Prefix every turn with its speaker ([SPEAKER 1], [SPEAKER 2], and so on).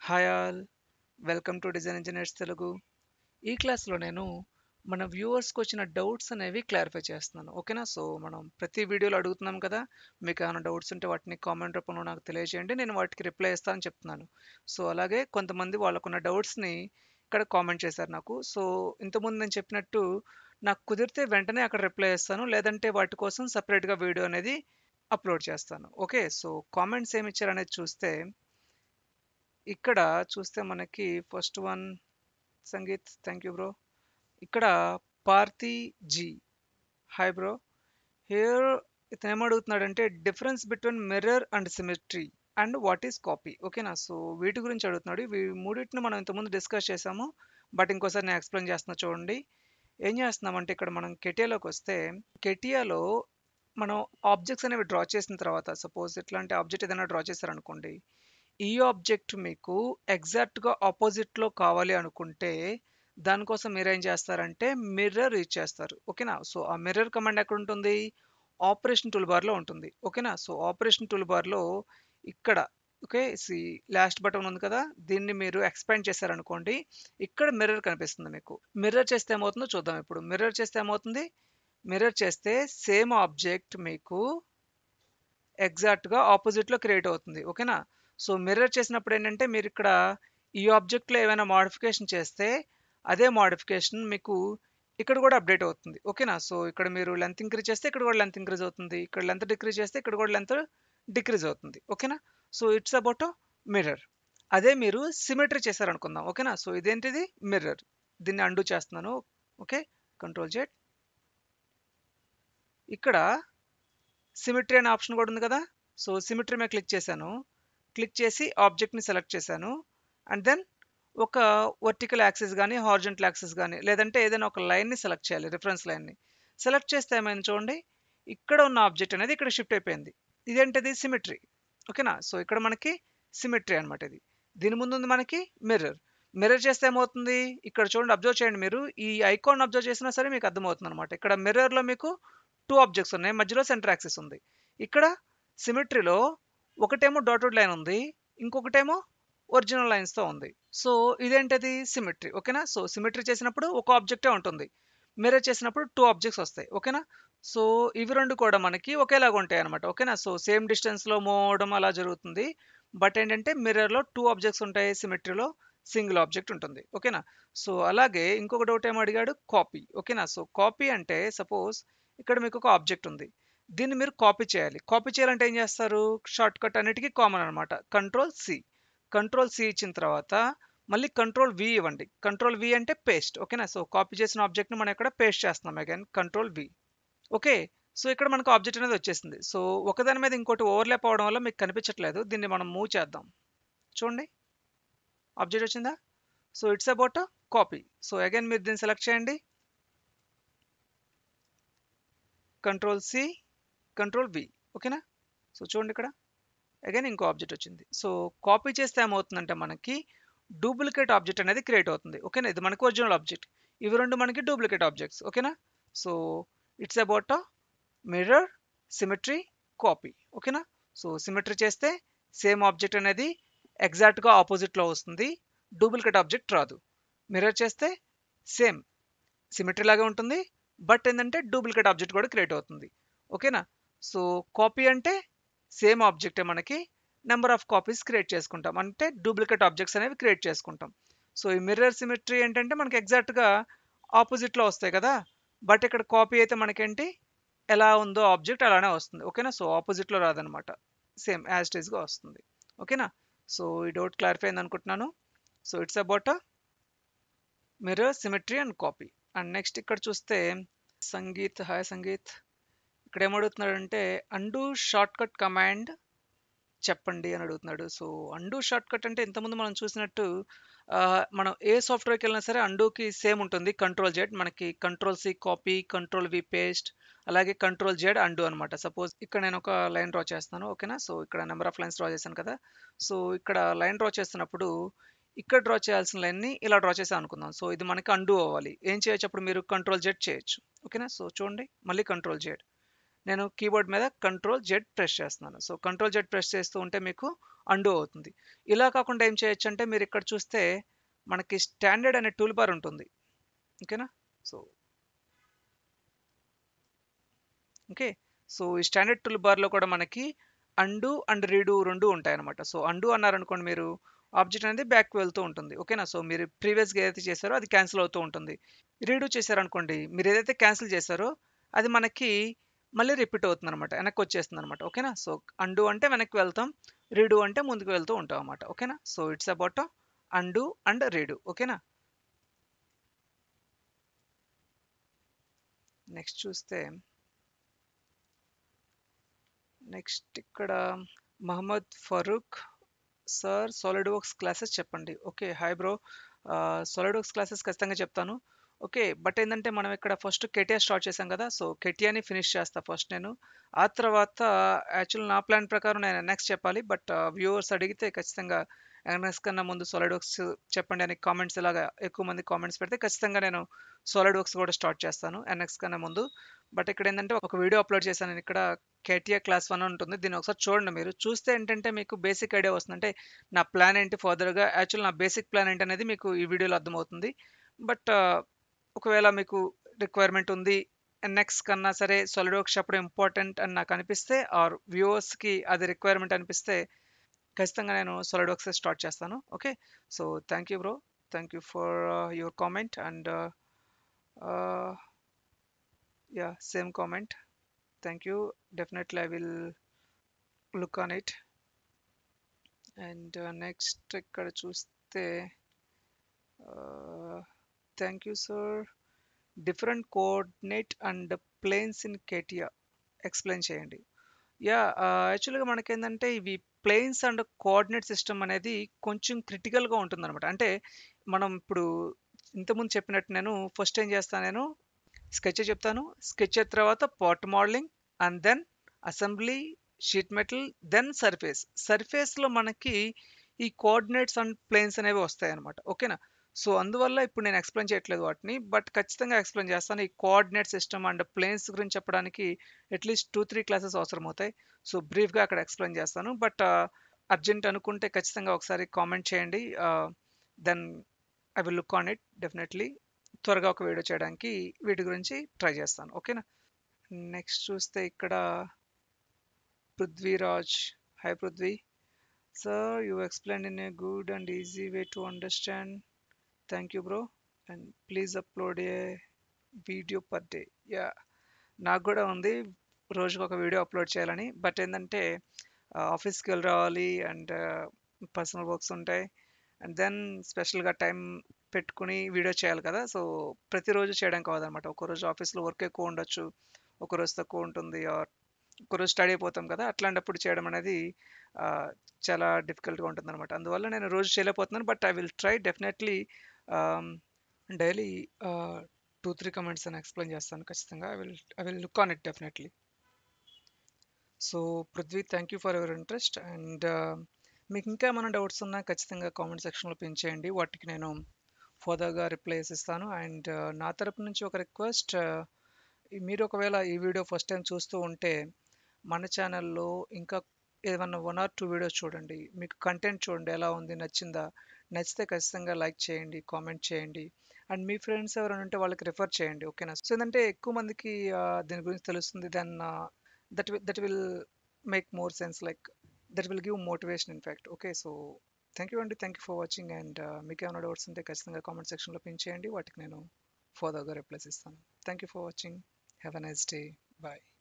[SPEAKER 1] Hi all, welcome to design engineers Telugu. ఈ క్లాస్లో నేను మన వ్యూవర్స్కి వచ్చిన డౌట్స్ అనేవి క్లారిఫై చేస్తున్నాను. ఓకేనా? సో మనం ప్రతి వీడియోలో అడుగుతున్నాం కదా, మీకు ఏమైనా డౌట్స్ ఉంటే వాటిని కామెంట్ రూపంలో నాకు తెలియజేయండి, నేను వాటికి రిప్లై ఇస్తానని చెప్తున్నాను. సో అలాగే కొంతమంది వాళ్ళకున్న డౌట్స్ని ఇక్కడ కామెంట్ చేశారు నాకు. సో ఇంతకుముందు నేను చెప్పినట్టు నాకు కుదిరితే వెంటనే అక్కడ రిప్లై ఇస్తాను, లేదంటే వాటి కోసం సపరేట్గా వీడియో అనేది అప్లోడ్ చేస్తాను. ఓకే, సో కామెంట్స్ ఏమి ఇచ్చారనేది చూస్తే ఇక్కడ చూస్తే మనకి first one Sangeet, thank you bro. ఇక్కడ Parthi ji, hi bro. Here ఇతను ఏమడుగుతున్నాడంటే difference between mirror and symmetry and what is copy. ఓకేనా? సో వీటి గురించి అడుగుతున్నాడు. ఇవి మూడింటిని మనం ఇంతకుముందు డిస్కస్ చేసాము, బట్ ఇంకోసారి నేను ఎక్స్ప్లెయిన్ చేస్తున్నా చూడండి. ఏం చేస్తున్నామంటే ఇక్కడ మనం కెటియాలోకి వస్తే, కెటియాలో మనం ఆబ్జెక్ట్స్ అనేవి డ్రా చేసిన తర్వాత, సపోజ్ ఇట్లాంటి ఆబ్జెక్ట్ ఏదైనా డ్రా చేశారనుకోండి, ఈ ఆబ్జెక్ట్ మీకు ఎగ్జాక్ట్గా ఆపోజిట్లో కావాలి అనుకుంటే దానికోసం మీరు ఏం చేస్తారంటే మిర్రర్ యూజ్ చేస్తారు. ఓకేనా? సో ఆ మిర్రర్ కమాండ్ ఎక్కడ ఉంటుంది? ఆపరేషన్ టూల్ బార్లో ఉంటుంది. ఓకేనా? సో ఆపరేషన్ టూల్ బార్లో ఇక్కడ ఓకే సి లాస్ట్ బటన్ ఉంది కదా, దీన్ని మీరు ఎక్స్పాండ్ చేశారనుకోండి, ఇక్కడ మిర్రర్ కనిపిస్తుంది మీకు. మిర్రర్ చేస్తే ఏమవుతుందో చూద్దాం. ఇప్పుడు మిర్రర్ చేస్తే ఏమవుతుంది? మిర్రర్ చేస్తే సేమ్ ఆబ్జెక్ట్ మీకు ఎగ్జాక్ట్గా ఆపోజిట్లో క్రియేట్ అవుతుంది. ఓకేనా? సో మిర్రర్ చేసినప్పుడు ఏంటంటే మీరు ఇక్కడ ఈ ఆబ్జెక్ట్లో ఏమైనా మోడిఫికేషన్ చేస్తే అదే మోడిఫికేషన్ మీకు ఇక్కడ కూడా అప్డేట్ అవుతుంది. ఓకేనా? సో ఇక్కడ మీరు లెంత్ ఇంక్రీజ్ చేస్తే ఇక్కడ కూడా లెంత్ ఇంక్రీజ్ అవుతుంది, ఇక్కడ లెంత్ డిక్రీజ్ చేస్తే ఇక్కడ కూడా లెంత్ డిక్రీజ్ అవుతుంది. ఓకేనా? So it's about mirror. అదే మీరు సిమెట్రీ చేశారనుకుందాం. ఓకేనా? సో ఇదేంటిది? మిర్రర్. దీన్ని అండూ చేస్తున్నాను. Okay, control Z. ఇక్కడ సిమెట్రీ అనే ఆప్షన్ కూడా ఉంది కదా, సో సిమెట్రీ మీద క్లిక్ చేశాను. క్లిక్ చేసి ఆబ్జెక్ట్ని సెలెక్ట్ చేశాను. అండ్ దెన్ ఒక వర్టికల్ యాక్సిస్ కానీ హారిజంటల్ యాక్సిస్ కానీ లేదంటే ఏదైనా ఒక లైన్ని సెలెక్ట్ చేయాలి, రిఫరెన్స్ లైన్ని. సెలెక్ట్ చేస్తే ఏమైంది చూడండి, ఇక్కడ ఉన్న ఆబ్జెక్ట్ అనేది ఇక్కడ షిఫ్ట్ అయిపోయింది. ఇదేంటిది? సిమెట్రీ. ఓకేనా? సో ఇక్కడ మనకి సిమెట్రీ అనమాట ఇది. దీని ముందు ఉంది మనకి మిర్రర్. మిర్రర్ చేస్తే ఏమవుతుంది? ఇక్కడ చూడండి, అబ్జర్వ్ చేయండి మీరు. ఈ ఐకాన్ అబ్జర్వ్ చేసినా సరే మీకు అర్థమవుతుంది అనమాట. ఇక్కడ మిర్రర్లో మీకు టూ ఆబ్జెక్ట్స్ ఉన్నాయి, మధ్యలో సెంటర్ యాక్సిస్ ఉంది. ఇక్కడ సిమెట్రీలో ఒకటేమో డాటెడ్ లైన్ ఉంది, ఇంకొకటేమో ఒరిజినల్ లైన్స్తో ఉంది. సో ఇదేంటది? సిమెట్రీ. ఓకేనా? సో సిమెట్రీ చేసినప్పుడు ఒక ఆబ్జెక్టే ఉంటుంది, మిర్రర్ చేసినప్పుడు టూ ఆబ్జెక్ట్స్ వస్తాయి. ఓకేనా? సో ఇవి రెండు కూడా మనకి ఒకేలాగా ఉంటాయి అనమాట. ఓకేనా? సో సేమ్ డిస్టెన్స్లో మూవ్ అవడం అలా జరుగుతుంది. బట్ ఏంటంటే మిర్రర్లో టూ ఆబ్జెక్ట్స్ ఉంటాయి, సిమెట్రీలో సింగిల్ ఆబ్జెక్ట్ ఉంటుంది. ఓకేనా? సో అలాగే ఇంకొక డౌట్ ఏమో అడిగాడు, కాపీ. ఓకేనా? సో కాపీ అంటే సపోజ్ ఇక్కడ మీకు ఒక ఆబ్జెక్ట్ ఉంది, దీన్ని మీరు కాపీ చేయాలి. కాపీ చేయాలంటే ఏం చేస్తారు? షార్ట్ కట్ అన్నిటికీ కామన్ అనమాట, కంట్రోల్ సి. కంట్రోల్ సి ఇచ్చిన తర్వాత మళ్ళీ కంట్రోల్ వి ఇవ్వండి. కంట్రోల్ వి అంటే పేస్ట్. ఓకేనా? సో కాపీ చేసిన ఆబ్జెక్ట్ని మనం ఇక్కడ పేస్ట్ చేస్తున్నాం. Again control V. Okay, so ఇక్కడ మనకు ఆబ్జెక్ట్ అనేది వచ్చేసింది. సో ఒకదాని మీద ఇంకోటి ఓవర్లాప్ అవడం వల్ల మీకు కనిపించట్లేదు, దీన్ని మనం మూవ్ చేద్దాం. చూడండి, ఆబ్జెక్ట్ వచ్చిందా? So it's about copy. So again మీరు దీన్ని సెలెక్ట్ చేయండి, కంట్రోల్ సి, కంట్రోల్ వి. ఓకేనా? సో చూడండి, ఇక్కడ అగైన్ ఇంకో ఆబ్జెక్ట్ వచ్చింది. సో కాపీ చేస్తే ఏమవుతుందంటే మనకి డూప్లికేట్ ఆబ్జెక్ట్ అనేది క్రియేట్ అవుతుంది. ఓకేనా? ఇది మనకి ఒరిజినల్ ఆబ్జెక్ట్, ఇవి రెండు మనకి డూప్లికేట్ ఆబ్జెక్ట్స్. ఓకేనా? So it's about mirror, symmetry, copy. ఓకేనా? సో సిమెట్రీ చేస్తే సేమ్ ఆబ్జెక్ట్ అనేది ఎగ్జాక్ట్గా ఆపోజిట్లో వస్తుంది, డూప్లికేట్ ఆబ్జెక్ట్ రాదు. మిర్రర్ చేస్తే సేమ్ సిమెట్రీ లాగే ఉంటుంది, బట్ ఏంటంటే డూప్లికేట్ ఆబ్జెక్ట్ కూడా క్రియేట్ అవుతుంది. ఓకేనా? సో కాపీ అంటే సేమ్ ఆబ్జెక్టే మనకి నెంబర్ ఆఫ్ కాపీస్ క్రియేట్ చేసుకుంటాం, అంటే డూప్లికేట్ ఆబ్జెక్ట్స్ అనేవి క్రియేట్ చేసుకుంటాం. సో ఈ మిర్రర్ సిమెట్రీ ఏంటంటే మనకి ఎగ్జాక్ట్గా ఆపోజిట్లో వస్తాయి కదా, బట్ ఇక్కడ కాపీ అయితే మనకేంటి, ఎలా ఉందో ఆబ్జెక్ట్ అలానే వస్తుంది. ఓకేనా? సో ఆపోజిట్లో రాదనమాట, సేమ్ యాజ్ ఇట్ ఈస్గా వస్తుంది. ఓకేనా? సో ఈ డౌట్ క్లారిఫై అయింది అనుకుంటున్నాను. So it's about mirror, symmetry and copy. And next ఇక్కడ చూస్తే సంగీత్, హాయ్ సంగీత్. ఇక్కడ ఏమడుగుతున్నాడంటే అండూ షార్ట్ కట్ కమాండ్ చెప్పండి అని అడుగుతున్నాడు. సో అండూ షార్ట్ కట్ అంటే ఇంతకుముందు మనం చూసినట్టు మనం ఏ సాఫ్ట్వేర్కి వెళ్ళినా సరే అండూకి సేమ్ ఉంటుంది, కంట్రోల్ జెడ్. మనకి control C copy, control V paste, అలాగే కంట్రోల్ జెడ్ అండూ అనమాట. సపోజ్ ఇక్కడ నేను ఒక లైన్ డ్రా చేస్తాను. ఓకేనా? సో ఇక్కడ నెంబర్ ఆఫ్ లైన్స్ డ్రా చేశాను కదా. సో ఇక్కడ లైన్ డ్రా చేస్తున్నప్పుడు ఇక్కడ డ్రా చేయాల్సిన లైన్ని ఇలా డ్రా చేసాను అనుకుందాం. సో ఇది మనకి అండూ అవ్వాలి. ఏం చేయొచ్చు అప్పుడు? మీరు కంట్రోల్ జెడ్ చేయొచ్చు. ఓకేనా? సో చూడండి, మళ్ళీ కంట్రోల్ జెడ్. నేను కీబోర్డ్ మీద కంట్రోల్ జెడ్ ప్రెస్ చేస్తున్నాను. సో కంట్రోల్ జెడ్ ప్రెస్ చేస్తూ ఉంటే మీకు అండు అవుతుంది. ఇలా కాకుండా ఏం చేయొచ్చంటే మీరు ఇక్కడ చూస్తే మనకి స్టాండర్డ్ అనే టూల్ బార్ ఉంటుంది. ఓకేనా? So okay. సో ఈ స్టాండర్డ్ టూల్ బార్‌లో కూడా మనకి అండు అండ్ రీడు 2 ఉంటాయన్నమాట. సో అండు అన్నారనుకోండి మీరు ఆబ్జెక్ట్ అనేది బ్యాక్‌కి వెళ్తూ ఉంటుంది. ఓకేనా? సో మీరు ప్రీవియస్‌గా ఏదైతే చేశారో అది క్యాన్సిల్ అవుతూ ఉంటుంది. రీడు చేశారనుకోండి మీరు ఏదైతే క్యాన్సిల్ చేశారో అది మనకి మళ్ళీ రిపీట్ అవుతుందన్నమాట. వెనక్కొచ్చేస్తుందన్నమాట. ఓకేనా? సో అండు అంటే వెనక్కి వెళ్తాం. రీడు అంటే ముందుకు వెళ్తూ ఉంటాం అన్నమాట. ఓకేనా? So it's about undo and redo. ఓకేనా? నెక్స్ట్ చూస్తే నెక్స్ట్ ఇక్కడ Mohammed Farooq sir SolidWorks classes చెప్పండి. Okay. Hi bro. SolidWorks classes ఖచ్చితంగా చెప్తాను. ఓకే. బట్ ఏందంటే మనం ఇక్కడ ఫస్ట్ కెటియా స్టార్ట్ చేసాం కదా! సో కెటియాని ఫినిష్ చేస్తా ఫస్ట్ నేను. ఆ తర్వాత యాక్చువల్ నా ప్లాన్ ప్రకారం నేను ఎన్ఎక్స్ చెప్పాలి. బట్ వ్యూవర్స్ అడిగితే ఖచ్చితంగా ఎన్ఎక్స్ కన్నా ముందు సాలిడ్ వర్క్స్ చెప్పండి అని కామెంట్స్ ఇలాగా ఎక్కువ మంది కామెంట్స్ పెడితే ఖచ్చితంగా నేను సాలిడ్ వర్క్స్ కూడా స్టార్ట్ చేస్తాను ఎన్ఎక్స్ కన్నా ముందు. బట్ ఇక్కడ ఏందంటే ఒక వీడియో అప్లోడ్ చేశాను నేను ఇక్కడ కేటీఆర్ క్లాస్ 1 ఉంటుంది. దీన్ని ఒకసారి చూడండి మీరు. చూస్తే ఏంటంటే మీకు బేసిక్ ఐడియా వస్తుంది. అంటే నా ప్లాన్ ఏంటి ఫర్దర్‌గా యాక్చువల్ నా బేసిక్ ప్లాన్ ఏంటనేది మీకు ఈ వీడియోలో అర్థమవుతుంది. బట్ ఒకవేళ మీకు రిక్వైర్మెంట్ ఉంది. ఎన్ఎక్స్ కన్నా సరే సాలిడ్ వర్క్స్ చెప్పడం ఇంపార్టెంట్ అని నాకు అనిపిస్తే ఆర్ వ్యూవర్స్‌కి అది రిక్వైర్మెంట్ అనిపిస్తే ఖచ్చితంగా నేను సాలిడ్ వర్క్సే స్టార్ట్ చేస్తాను. Okay. So thank you bro. Thank you for your comment and ah, yeah! Same comment. Thank you. Definitely I will look on it. And next ఇక్కడ చూస్తే thank you sir. Different coordinate and planes in CATIA explain చేయండి. యాక్చువల్గా మనకేంటంటే ఇవి planes and coordinate system అనేది కొంచెం క్రిటికల్గా ఉంటుందన్నమాట. అంటే మనం ఇప్పుడు ఇంతకుముందు చెప్పినట్టు నేను ఫస్ట్ ఏం చేస్తాను నేను స్కెచ్ చెప్తాను. స్కెచ్ తర్వాత part modelling and then assembly, sheet metal, then surface. సర్ఫేస్‌లో మనకి ఈ కోఆర్డినేట్స్ అండ్ ప్లేన్స్ అనేవి వస్తాయన్నమాట. ఓకేనా? సో, అందువల్ల ఇప్పుడు నేను ఎక్స్‌ప్లెయిన్ చేయట్లేదు వాటిని. బట్ ఖచ్చితంగా ఎక్స్‌ప్లెయిన్ చేస్తాను. ఈ కోఆర్డినేట్ సిస్టమ్ అండ్ ప్లేన్స్ గురించి చెప్పడానికి అట్‌లీస్ట్ 2, 3 క్లాసెస్ అవసరమవుతాయి. సో, బ్రీఫ్‌గా అక్కడ ఎక్స్‌ప్లెయిన్ చేస్తాను. బట్ అర్జెంట్ అనుకుంటే ఖచ్చితంగా ఒకసారి కామెంట్ చేయండి. Then I will look on it definitely. త్వరగా ఒక వీడియో చేయడానికి వీటి గురించి ట్రై చేస్తాను. ఓకేనా? నెక్స్ట్ చూస్తే ఇక్కడ Prithviraj. Hi Prithvi. Sir you explain in a good and easy way to understand. Thank you bro. And please upload a video per day. Yeah నాకు కూడా ఉంది రోజుకి ఒక వీడియో అప్లోడ్ చేయాలని. బట్ ఏంటంటే ఆఫీస్కి వెళ్ళి రావాలి అండ్ పర్సనల్ వర్క్స్ ఉంటాయి. అండ్ దెన్ స్పెషల్గా టైం పెట్టుకుని వీడియో చేయాలి కదా! సో ప్రతిరోజు చేయడానికి అవ్వదనమాట. ఒకరోజు ఆఫీస్లో వర్క్ ఎక్కువ ఉండొచ్చు. ఒకరోజు తక్కువ ఉంటుంది. ఆర్ ఒకరోజు స్టడీ అయిపోతాం కదా! అట్లాంటప్పుడు చేయడం అనేది ఆహ్, చాలా డిఫికల్ట్‌గా ఉంటుందనమాట. అందువల్ల నేను రోజు చేయలేకపోతున్నాను. But I will try definitely ah, daily 2, 3 comments అని ఎక్స్‌ప్లెయిన్ చేస్తాను ఖచ్చితంగా. I will look on it definitely. So Prithvi thank you for your interest and మీకు ఇంకా ఏమైనా డౌట్స్ ఉన్నా ఖచ్చితంగా కామెంట్ సెక్షన్‌లో పిన్ చేయండి. వాటికి నేను ఫర్దర్‌గా రిప్లైస్ ఇస్తాను. అండ్ నా తరపు నుంచి ఒక రిక్వెస్ట్ మీరు ఒకవేళ ఈ వీడియో ఫస్ట్ టైం చూస్తూ ఉంటే మన ఛానల్‌లో ఇంకా ఏమన్నా 1 ఆర్ 2 వీడియోస్ చూడండి. మీకు కంటెంట్ చూడండి ఎలా ఉంది? నచ్చిందా? నచ్చితే ఖచ్చితంగా లైక్ చేయండి, కామెంట్ చేయండి. అండ్ మీ ఫ్రెండ్స్ ఎవరైనా ఉంటే వాళ్ళకి రిఫర్ చేయండి. ఓకేనా? సో ఏందంటే ఎక్కువ మందికి దీని గురించి తెలుస్తుంది. Then that will make more sense like that will give motivation in fact. Okay. So thank you అండి. Thank you for watching and మీకేమైనా డౌట్స్ ఉంటే ఖచ్చితంగా కామెంట్ సెక్షన్‌లో పిన్ చేయండి. వాటికి నేను ఫర్దర్‌గా రిప్లైస్ ఇస్తాను. Thank you for watching. Have a nice day. Bye.